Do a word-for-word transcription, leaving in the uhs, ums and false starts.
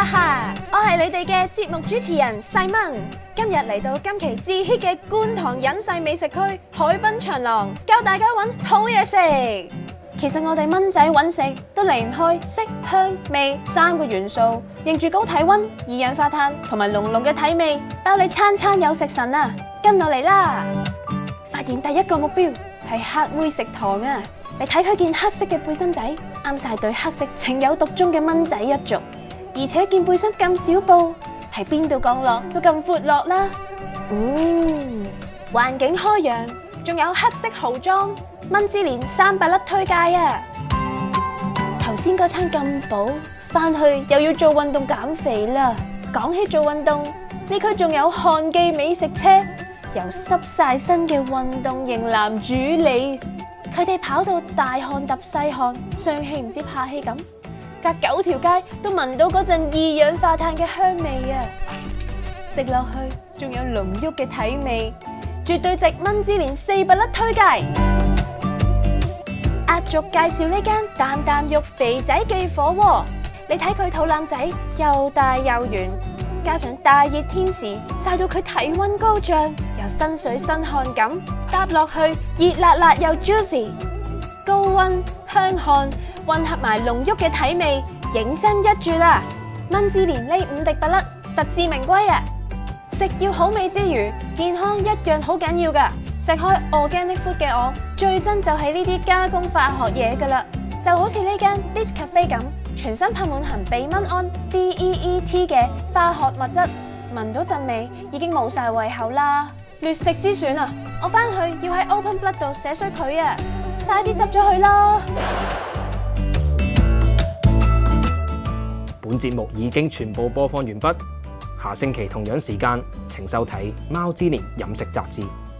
哈哈！我係你哋嘅節目主持人細蚊，今日嚟到今期至 hit 嘅觀塘隱世美食區海濱長廊，教大家揾好嘢食。其實我哋蚊仔揾食都離唔開色、香、味三個元素，認住高體溫、二氧化碳同埋濃濃嘅體味，包你餐餐有食神啊！跟我嚟啦！發現第一個目標係黑妹食堂啊！你睇佢件黑色嘅背心仔，啱晒對黑色情有獨鍾嘅蚊仔一族。而且件背心咁小布，喺邊度降落都咁闊落啦。嗯，環境開揚，仲有黑色豪裝，蚊之連三百粒推介啊！頭先嗰餐咁補，翻去又要做運動減肥啦。講起做運動，呢區仲有汗記美食車，由濕晒身嘅運動型男主理，佢哋跑到大汗揼細汗，上氣唔知下氣咁。隔九條街都聞到嗰陣二氧化碳嘅香味啊！食落去仲有濃郁嘅體味，絕對值蚊之連四百粒推介。壓軸介紹呢間啖啖肉肥仔記火鍋，你睇佢肚腩仔又大又圓，加上大熱天時曬到佢體溫高漲，又身水身汗咁，搭落去熱辣辣又 juicy， 高溫香汗混合埋濃郁嘅體味，認真一注啦！蚊之連呢五滴不甩，實至名歸啊！食要好味之餘，健康一樣好緊要噶。食開 organic food 嘅我，最憎就係呢啲加工化學嘢噶啦。就好似呢間 Lit Cafe 咁，全身噴滿含避蚊胺 D E E T 嘅化學物質，聞到陣味已經冇晒胃口啦。劣食之選啊！我翻去要喺 Open Blood 度寫衰佢啊！快啲執咗佢啦！ 本節目已經全部播放完畢，下星期同樣時間請收睇《貓之年飲食雜誌》。